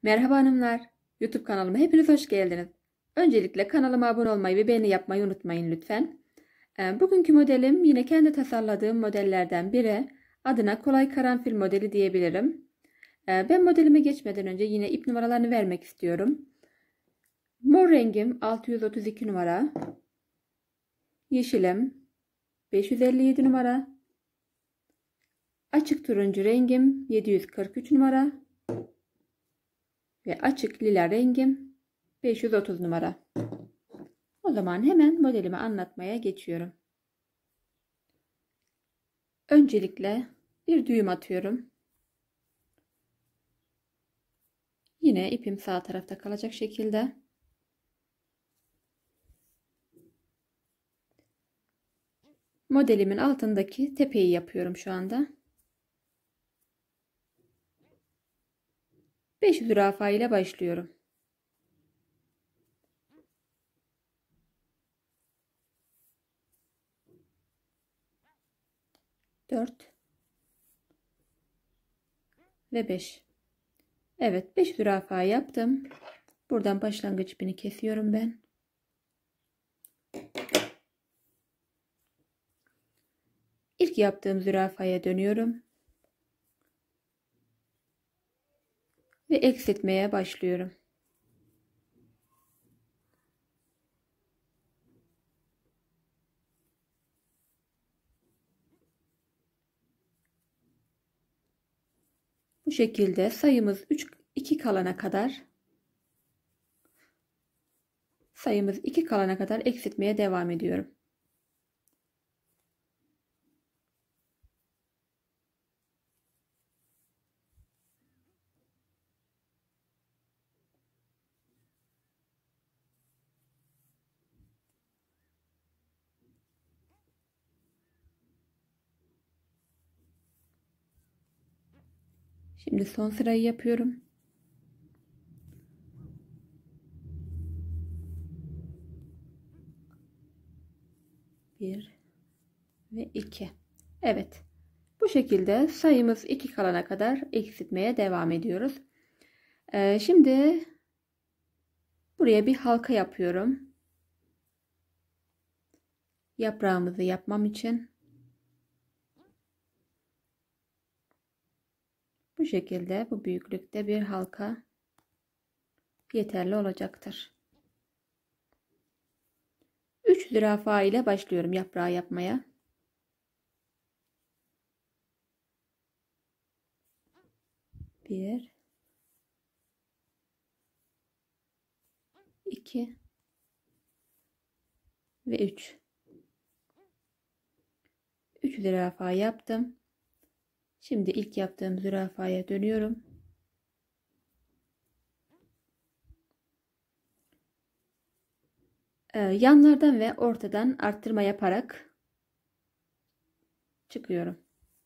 Merhaba hanımlar, YouTube kanalıma hepiniz hoş geldiniz. Öncelikle kanalıma abone olmayı ve beğeni yapmayı unutmayın lütfen. Bugünkü modelim yine kendi tasarladığım modellerden biri. Adına kolay karanfil modeli diyebilirim. Ben modelime geçmeden önce yine ip numaralarını vermek istiyorum. Mor rengim 632 numara. Yeşilim 557 numara. Açık turuncu rengim 743 numara. Ve açık lila rengim 530 numara. O zaman hemen modelimi anlatmaya geçiyorum. Öncelikle bir düğüm atıyorum. Yine ipim sağ tarafta kalacak şekilde. Modelimin altındaki tepeyi yapıyorum şu anda. 5 zürafa ile başlıyorum. Dört ve 5. Evet, 5 zürafa yaptım. Buradan başlangıç ipini kesiyorum ben. İlk yaptığım zürafaya dönüyorum. Ve eksiltmeye başlıyorum. Bu şekilde sayımız 2 kalana kadar eksiltmeye devam ediyorum. Şimdi son sırayı yapıyorum. Bir ve 2. Evet. Bu şekilde sayımız 2 kalana kadar eksiltmeye devam ediyoruz. Şimdi buraya bir halka yapıyorum. Yaprağımızı yapmam için. Bu şekilde bu büyüklükte bir halka yeterli olacaktır. 3 zürafa ile başlıyorum yaprağı yapmaya. Bir, 2 ve 3. 3 zürafa yaptım. Şimdi ilk yaptığım zürafaya dönüyorum. Yanlardan ve ortadan arttırma yaparak çıkıyorum.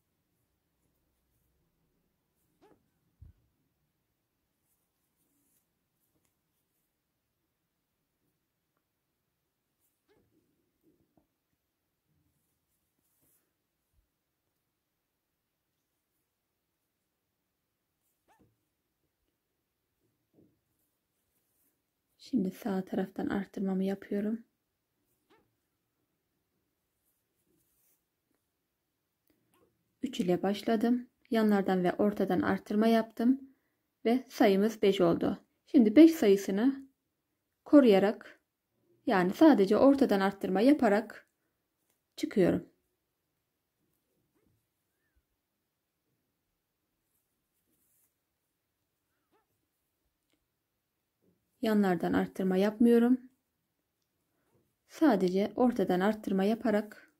Şimdi sağ taraftan arttırmamı yapıyorum. Üç ile başladım. Yanlardan ve ortadan arttırma yaptım. Ve sayımız 5 oldu. Şimdi 5 sayısını koruyarak, yani sadece ortadan arttırma yaparak çıkıyorum. Yanlardan arttırma yapmıyorum. Sadece ortadan arttırma yaparak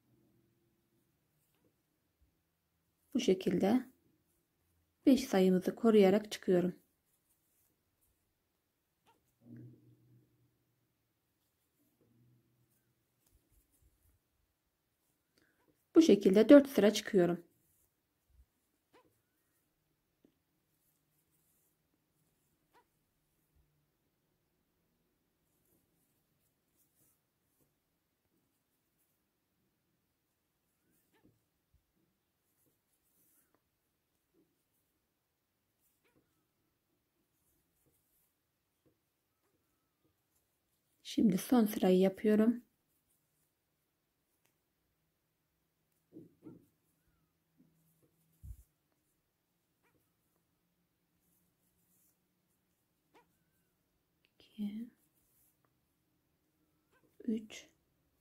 bu şekilde 5 sayımızı koruyarak çıkıyorum. Bu şekilde 4 sıra çıkıyorum. Şimdi son sırayı yapıyorum. İki, 3,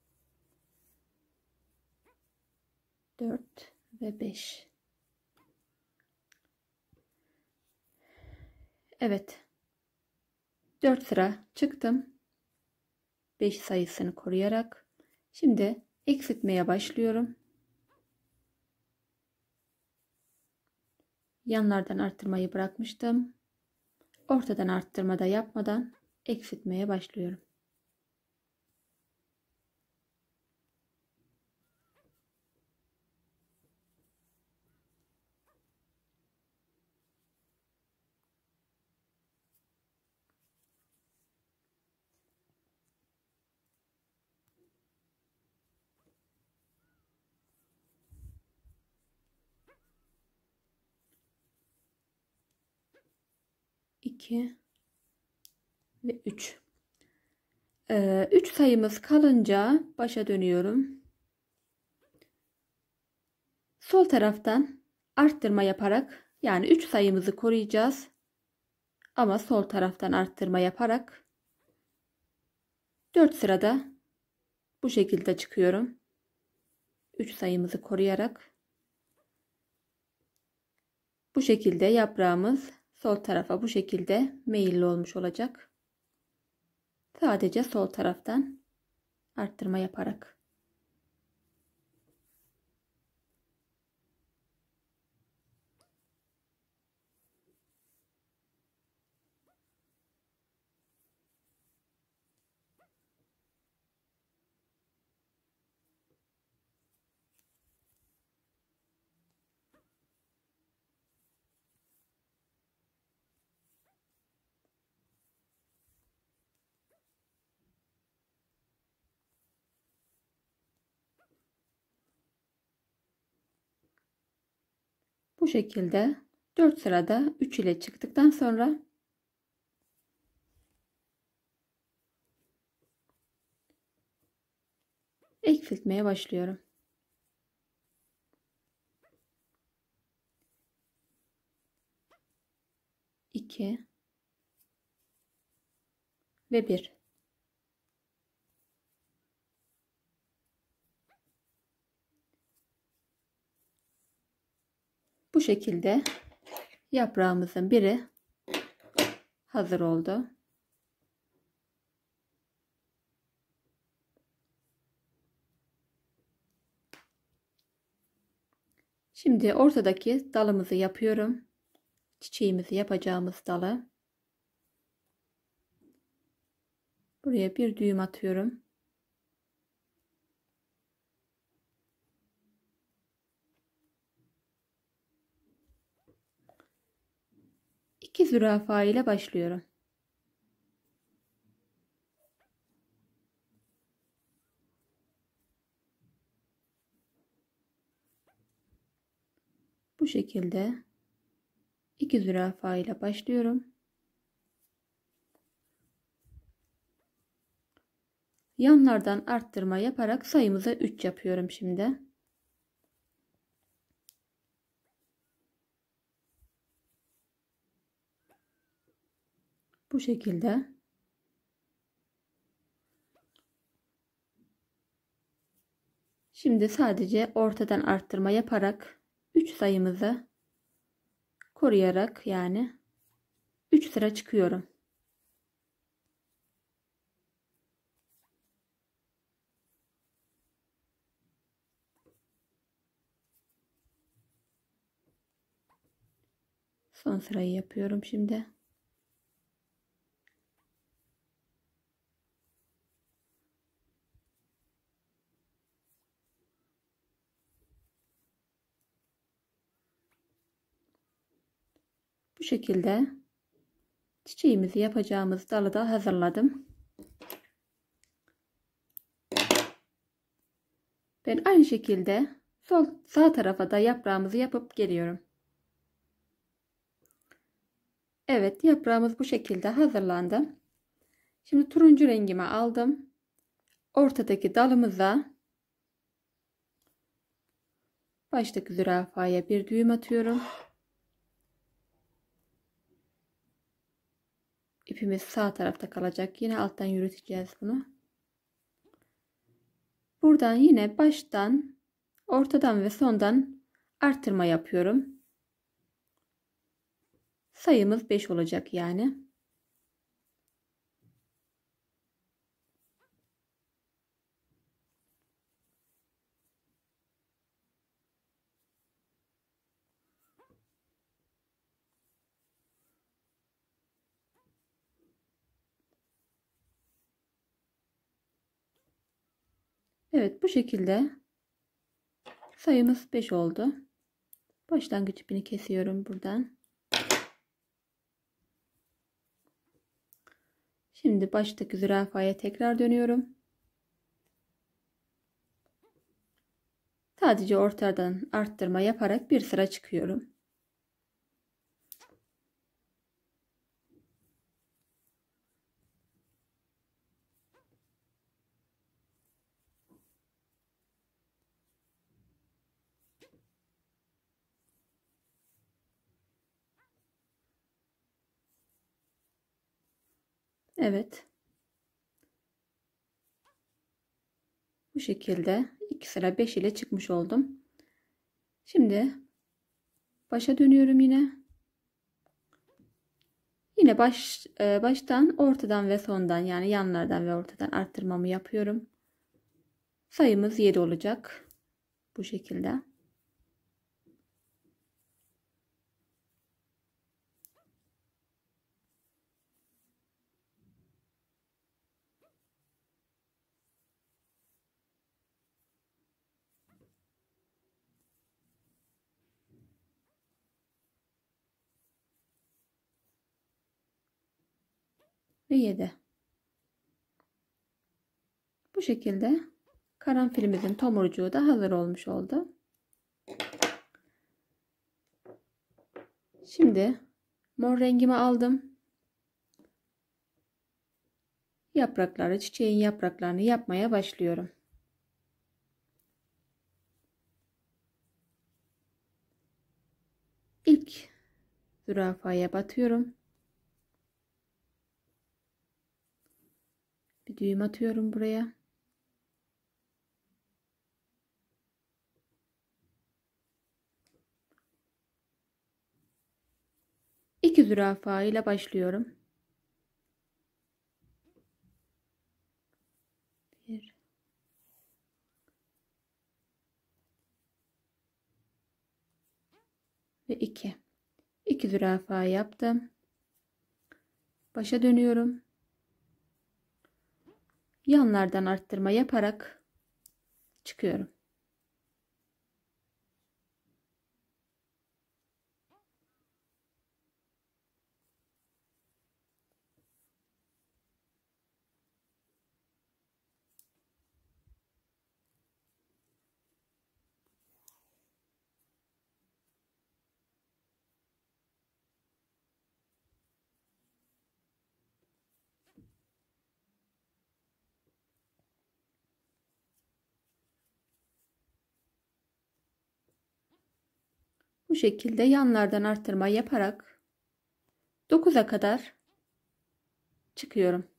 4 ve 5. Evet. 4 sıra çıktım. 5 sayısını koruyarak. Şimdi eksiltmeye başlıyorum. Yanlardan arttırmayı bırakmıştım. Ortadan arttırma da yapmadan eksiltmeye başlıyorum. İki ve 3. 3 sayımız kalınca başa dönüyorum. Sol taraftan arttırma yaparak, yani 3 sayımızı koruyacağız. Ama sol taraftan arttırma yaparak 4 sırada bu şekilde çıkıyorum. 3 sayımızı koruyarak bu şekilde yaprağımız sol tarafa bu şekilde meyilli olmuş olacak. Sadece sol taraftan arttırma yaparak. Bu şekilde 4 sırada 3 ile çıktıktan sonra eksiltmeye başlıyorum. 2 ve 1. Bu şekilde yaprağımızın biri hazır oldu. Şimdi ortadaki dalımızı yapıyorum. Çiçeğimizi yapacağımız dalı. Buraya bir düğüm atıyorum. İki zürafa ile başlıyorum. Bu şekilde 2 zürafa ile başlıyorum. Yanlardan arttırma yaparak sayımıza 3 yapıyorum şimdi. Bu şekilde. Şimdi sadece ortadan arttırma yaparak 3 sayımızı koruyarak, yani 3 sıra çıkıyorum. Son sırayı yapıyorum şimdi. Bu şekilde çiçeğimizi yapacağımız dalı da hazırladım. Ben aynı şekilde sağ tarafa da yaprağımızı yapıp geliyorum. Evet, yaprağımız bu şekilde hazırlandı. Şimdi turuncu rengimi aldım. Ortadaki dalımıza baştaki zürafaya bir düğüm atıyorum. İpimiz sağ tarafta kalacak. Yine alttan yürüteceğiz bunu. Buradan yine baştan, ortadan ve sondan artırma yapıyorum. Sayımız 5 olacak yani. Evet, bu şekilde sayımız 5 oldu. Başlangıç ipini kesiyorum buradan. Şimdi baştaki zürafaya tekrar dönüyorum. Sadece ortadan arttırma yaparak bir sıra çıkıyorum. Evet. Bu şekilde 2 sıra 5 ile çıkmış oldum. Şimdi başa dönüyorum yine. Yine baştan, ortadan ve sondan, yani yanlardan ve ortadan arttırmamı yapıyorum. Sayımız 7 olacak. Bu şekilde. Ve 7. Bu şekilde karanfilimizin tomurcuğu da hazır olmuş oldu. Şimdi mor rengimi aldım. Yaprakları, çiçeğin yapraklarını yapmaya başlıyorum. İlk zürafaya batıyorum. Bir düğüm atıyorum buraya. İki zürafa ile başlıyorum. 1 ve 2. 2 zürafa yaptım. Başa dönüyorum. Yanlardan arttırma yaparak çıkıyorum. Bu şekilde yanlardan arttırma yaparak 9'a kadar çıkıyorum.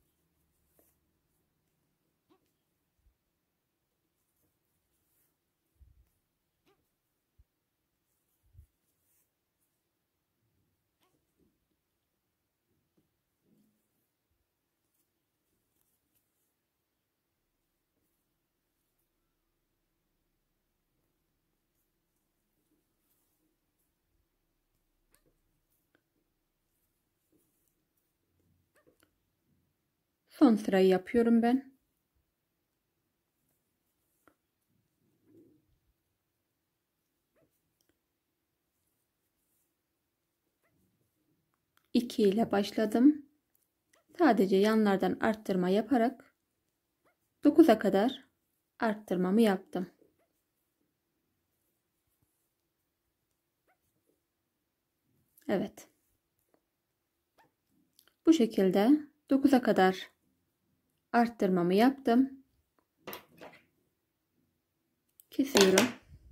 Son sırayı yapıyorum ben. İki ile başladım. Sadece yanlardan arttırma yaparak 9'a kadar arttırmamı yaptım. Evet. Bu şekilde 9'a kadar arttırmamı yaptım. Kesiyorum.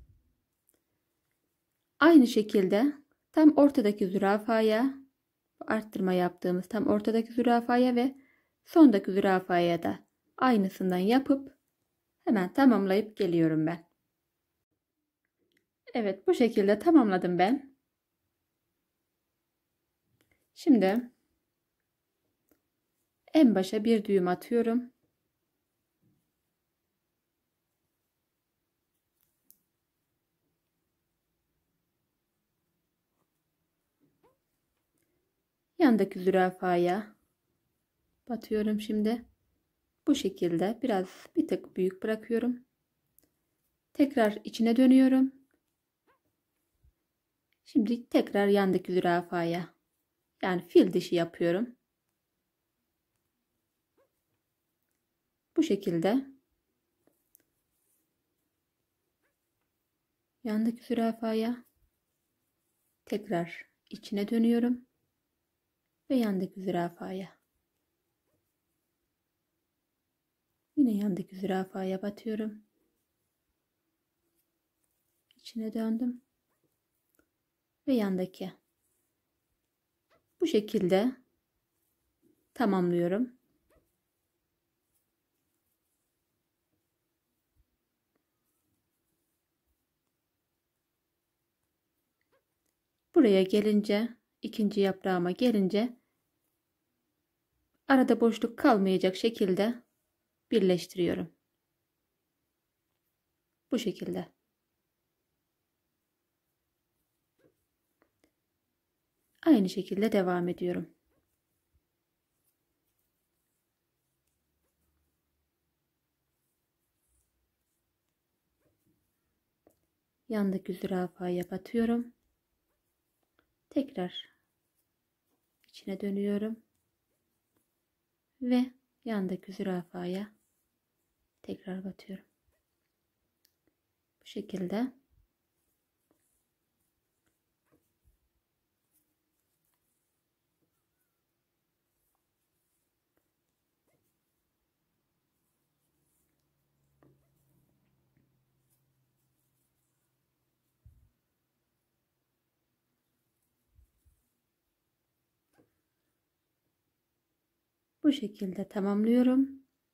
Aynı şekilde tam ortadaki zürafaya, arttırma yaptığımız tam ortadaki zürafaya ve sondaki zürafaya da aynısından yapıp hemen tamamlayıp geliyorum ben. Evet, bu şekilde tamamladım ben. Şimdi en başa bir düğüm atıyorum. Yandaki zürafaya batıyorum şimdi. Bu şekilde bir tık büyük bırakıyorum. Tekrar içine dönüyorum. Şimdi tekrar yandaki zürafaya, yani fil dişi yapıyorum. Bu şekilde yandaki zürafaya tekrar içine dönüyorum ve yandaki zürafaya, yine yandaki zürafaya batıyorum. İçine döndüm ve yandaki. Bu şekilde tamamlıyorum. Buraya gelince, ikinci yaprağıma gelince arada boşluk kalmayacak şekilde birleştiriyorum. Bu şekilde. Aynı şekilde devam ediyorum. Yandaki zürafaya batıyorum. Tekrar içine dönüyorum. Ve yandaki zürafaya tekrar batıyorum. Bu şekilde. Bu şekilde tamamlıyorum.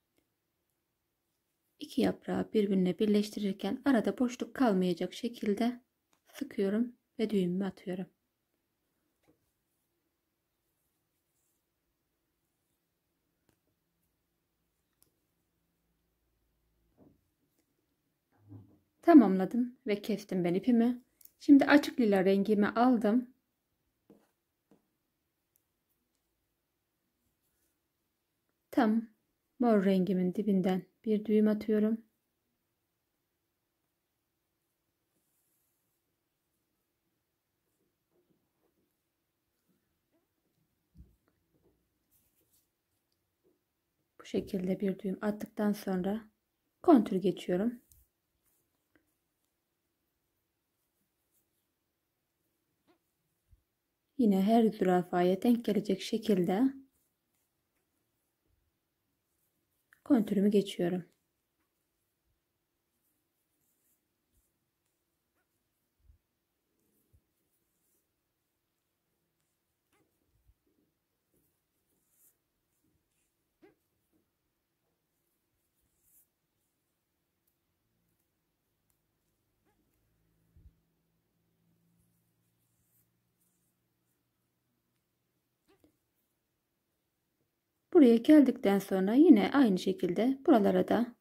İki yaprağı birbirine birleştirirken arada boşluk kalmayacak şekilde sıkıyorum ve düğümümü atıyorum. Tamamladım ve kestim ben ipimi. Şimdi açık lila rengimi aldım. Tam mor rengimin dibinden bir düğüm atıyorum. Bu şekilde bir düğüm attıktan sonra kontür geçiyorum. Yine her zürafaya denk gelecek şekilde kontürümü geçiyorum. Buraya geldikten sonra yine aynı şekilde buralara da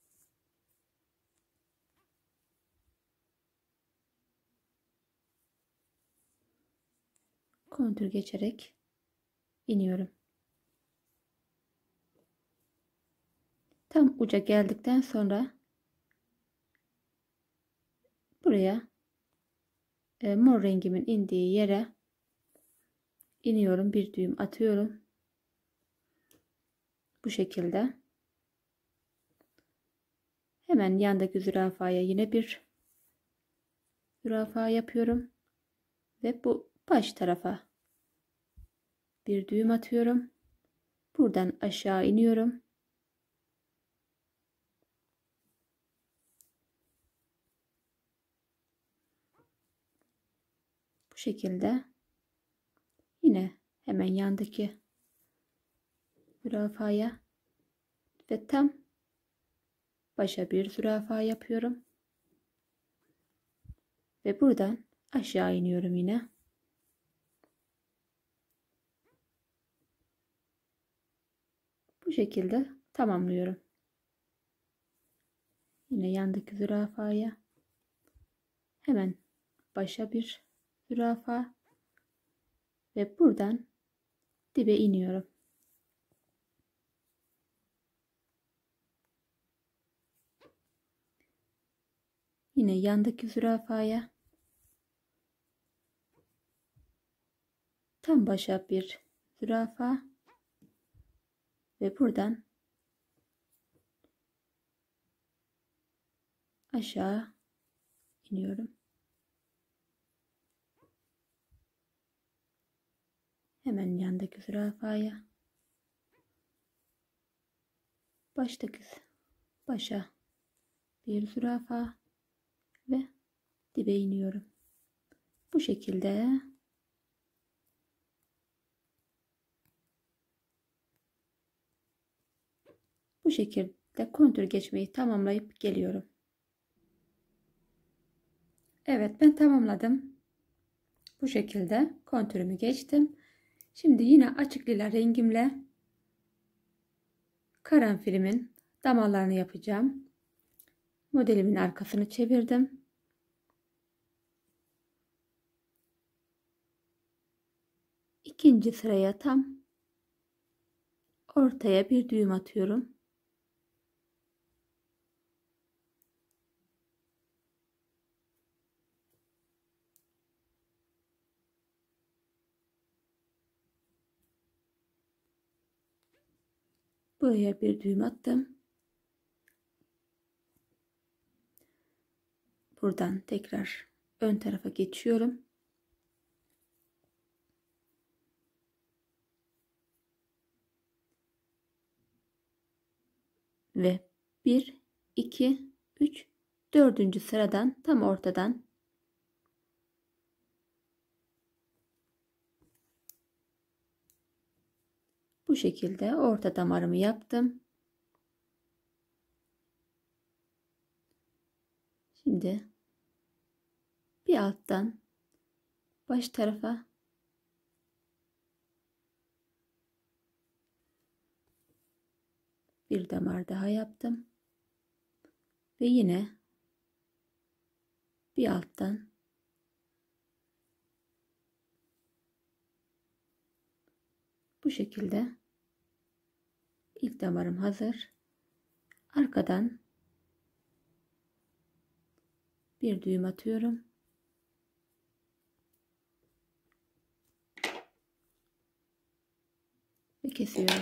kontür geçerek iniyorum. Tam uca geldikten sonra buraya mor rengimin indiği yere iniyorum, bir düğüm atıyorum. Bu şekilde. Hemen yandaki zürafaya yine bir zürafa yapıyorum ve bu baş tarafa bir düğüm atıyorum. Buradan aşağı iniyorum. şekilde yine hemen yandaki zürafaya ve tam başa bir zürafa yapıyorum. Ve buradan aşağı iniyorum yine. Bu şekilde tamamlıyorum. Yine yandaki zürafaya hemen başa bir zürafa ve buradan dibe iniyorum. Yine yandaki zürafaya tam başa bir zürafa ve buradan aşağı iniyorum. Hemen yandaki zürafaya başa bir zürafa ve dibe iniyorum. Bu şekilde kontür geçmeyi tamamlayıp geliyorum. Evet, ben tamamladım. Bu şekilde kontürümü geçtim. Şimdi yine açık lila rengimle karanfilimin damarlarını yapacağım. Modelimin arkasını çevirdim. İkinci sıraya tam ortaya bir düğüm atıyorum. Buraya bir düğüm attım. Buradan tekrar ön tarafa geçiyorum. Ve 1, 2, 3, 4. sıradan tam ortadan bu şekilde orta damarımı yaptım. Şimdi bir alttan baş tarafa bir damar daha yaptım. Ve yine bir alttan bu şekilde ilk damarım hazır. Arkadan bir düğüm atıyorum. Ve kesiyorum.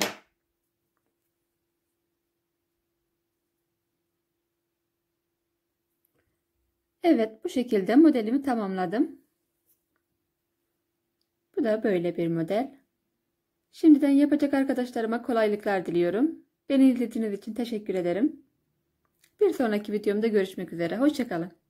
Evet, bu şekilde modelimi tamamladım. Bu da böyle bir model. Şimdiden yapacak arkadaşlarıma kolaylıklar diliyorum. Beni izlediğiniz için teşekkür ederim. Bir sonraki videomda görüşmek üzere. Hoşça kalın.